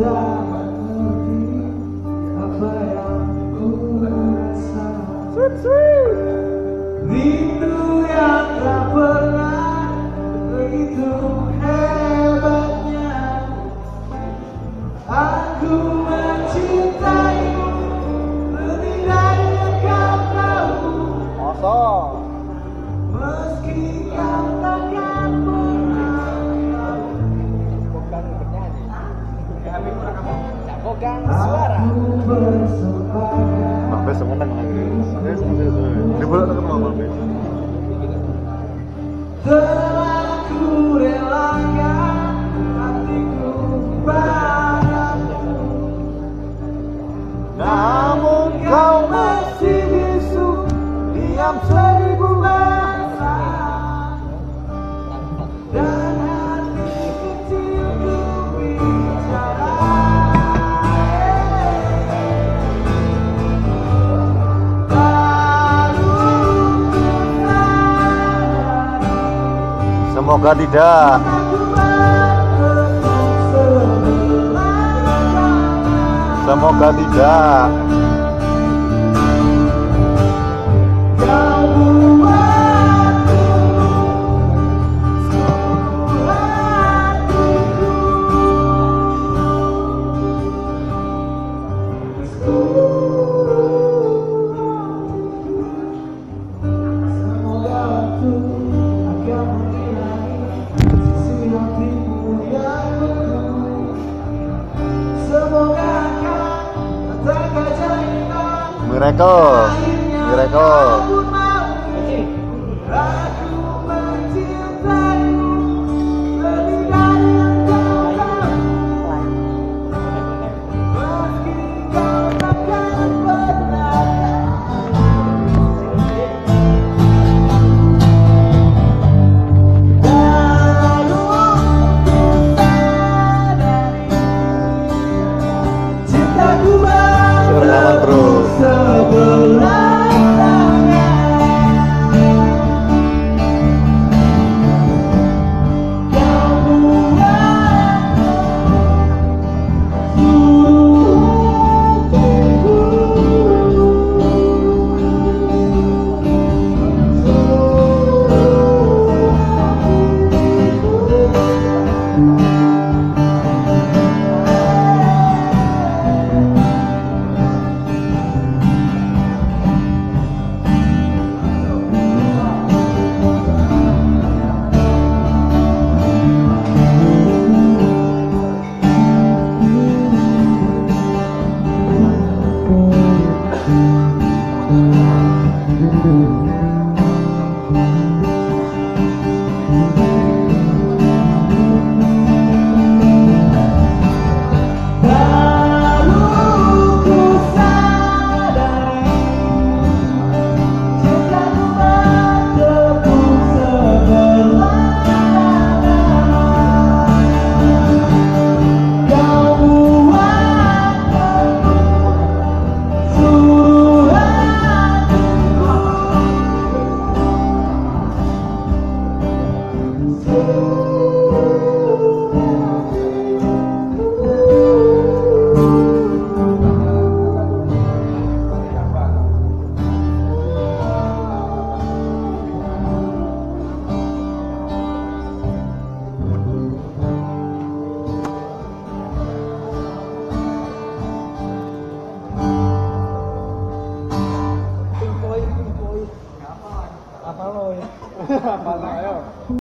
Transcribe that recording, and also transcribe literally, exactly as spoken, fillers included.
tak mengerti apa yang ku rasa. Sweet, sweet. Rindu yang tak pernah begitu hebatnya. Aku mencintaimu lebih dari yang kau tahu. Kosong. Meski kau takkan pernah tahu. Bukan bernyanyi. Bukan suara. Aku bersepakat. Sampai semenang lagi. Dibolak ke mama Be. Telah ku relakan hatiku padamu, namun kau masih bisu diam seribu bahasa. Dan hati kecilku bicara. Semoga tidak. Semoga tidak. Miracle, miracle.